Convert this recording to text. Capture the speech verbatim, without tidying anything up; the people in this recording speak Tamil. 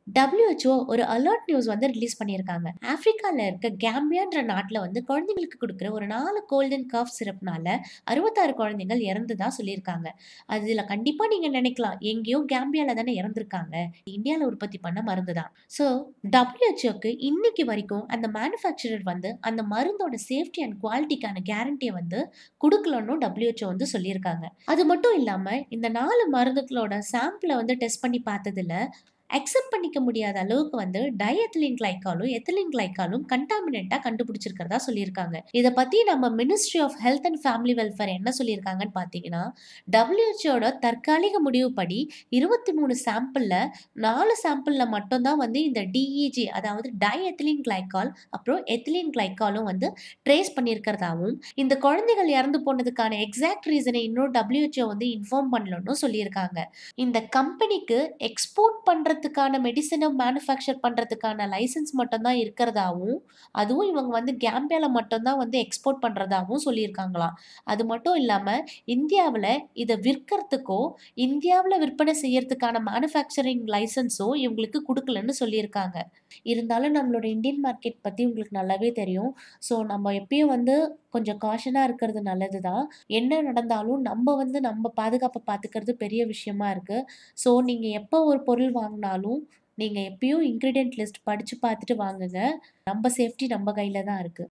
டபிள்யூ ஹெச் ஓ ஒரு அலர்ட் நியூஸ் வந்து ரிலீஸ் பண்ணியிருக்காங்க. ஆப்பிரிக்கால இருக்க கேம்பியான்ற நாட்டுல வந்து குழந்தைங்களுக்கு குடுக்குற ஒரு நாலு கோல்டன் கஃப் சிரப்னால அறுபத்தாறு குழந்தைகள் இறந்ததா சொல்லியிருக்காங்க. அதுல கண்டிப்பா நீங்க நினைக்கலாம், எங்கேயோ கேம்பியால தானே இறந்திருக்காங்க. இந்தியால உற்பத்தி பண்ண மருந்து தான். ஸோ டபிள்யூஹெச்ஓக்கு இன்னைக்கு வரைக்கும் அந்த மேனுஃபேக்சரர் வந்து அந்த மருந்தோட சேஃப்டி அண்ட் குவாலிட்டிக்கான கேரண்டியை வந்து குடுக்கலன்னு டபிள்யூஹெச்ஓ வந்து சொல்லியிருக்காங்க. அது மட்டும் இல்லாம இந்த நாலு மருந்துகளோட சாம்பிளை வந்து டெஸ்ட் பண்ணி பார்த்ததுல அக்செப்ட் பண்ணிக்க முடியாத அளவுக்கு வந்து டயஎத்திலீன் கிளைகாலும் எத்திலீன் கிளைகாலும் கண்டாமினண்டா கண்டுபிடிச்சிருக்கிறதா சொல்லியிருக்காங்க. இதை பத்தி நம்ம ministry of health and family welfare என்ன சொல்லியிருக்காங்கன்னு பார்த்தீங்கன்னா, டபிள்யூஹெச்ஓட தற்காலிக முடிவுப்படி இருபத்தி மூணு சாம்பிள்ல நாலு சாம்பிள்ல மட்டும்தான் வந்து இந்த டிஇஜி அதாவது டயஎத்திலீன் கிளைகால் அப்புறம் எத்திலீன் கிளைகாலும் வந்து ட்ரேஸ் பண்ணியிருக்கிறதாவும், இந்த குழந்தைகள் இறந்து போனதுக்கான எக்ஸாக்ட் ரீசனை இன்னும் டபிள்யூஹெச்ஓ வந்து இன்ஃபார்ம் பண்ணலன்னு சொல்லியிருக்காங்க. இந்த கம்பெனிக்கு எக்ஸ்போர்ட் பண்றதுக்கான மெடிசினை மேனுஃபேக்சர் பண்றதுக்கான லைசன்ஸ் மட்டும் தான் இருக்கிறதாவும், அதுவும் இவங்க வந்து கேம்பியால மட்டும் தான் வந்து எக்ஸ்போர்ட் பண்றதாவும் சொல்லியிருக்காங்களாம். அது மட்டும் இல்லாம இந்தியாவுல இதை விற்கிறதுக்கோ இந்தியாவுல விற்பனை செய்யறதுக்கான மேனுஃபேக்சரிங் லைசன்ஸோ இவங்களுக்கு கொடுக்கலன்னு சொல்லியிருக்காங்க. இருந்தாலும் நம்மளோட இந்தியன் மார்க்கெட் பத்தி உங்களுக்கு நல்லாவே தெரியும். ஸோ நம்ம எப்பயும் வந்து கொஞ்சம் காஷனா இருக்கிறது நல்லது தான். என்ன நடந்தாலும் நம்ம வந்து நம்ம பாதுகாப்பை பார்த்துக்கிறது பெரிய விஷயமா இருக்கு. ஸோ நீங்க எப்போ ஒரு பொருள் வாங்கினாலும் நீங்க எப்பயும் இன்கிரீடியன்ட் லிஸ்ட் படிச்சு பார்த்துட்டு வாங்குங்க. நம்ம சேஃப்டி நம்ம கையில தான் இருக்கு.